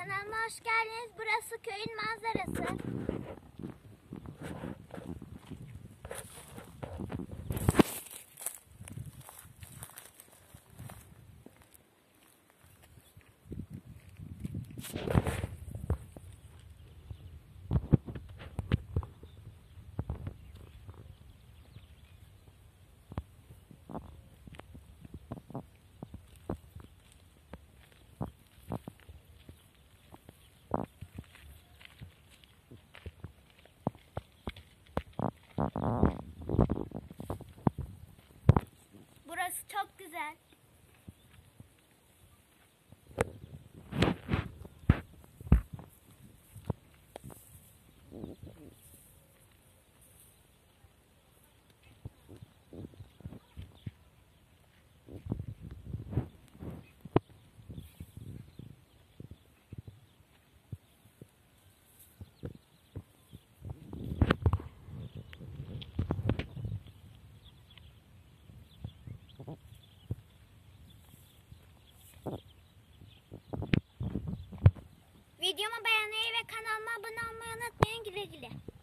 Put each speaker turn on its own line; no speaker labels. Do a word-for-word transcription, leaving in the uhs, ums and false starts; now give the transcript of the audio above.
Kanalıma hoş geldiniz. Burası köyün manzarası. Burası çok güzel. Videomu beğenmeyi ve kanalıma abone olmayı unutmayın. Güle güle.